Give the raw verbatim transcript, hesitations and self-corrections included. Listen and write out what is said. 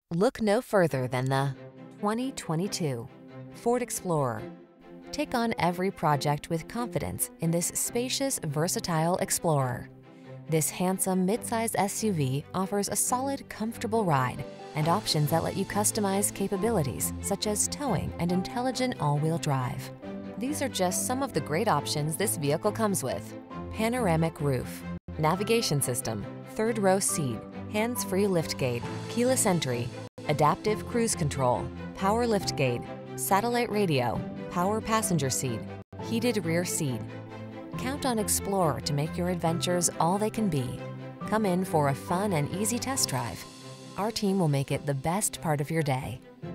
Look no further than the twenty twenty-two Ford Explorer. Take on every project with confidence in this spacious, versatile Explorer. This handsome midsize S U V offers a solid, comfortable ride and options that let you customize capabilities such as towing and intelligent all-wheel drive. These are just some of the great options this vehicle comes with: panoramic roof, navigation system, third row seat, hands-free liftgate, keyless entry, adaptive cruise control, power liftgate, satellite radio, power passenger seat, heated rear seat. Count on Explorer to make your adventures all they can be. Come in for a fun and easy test drive. Our team will make it the best part of your day.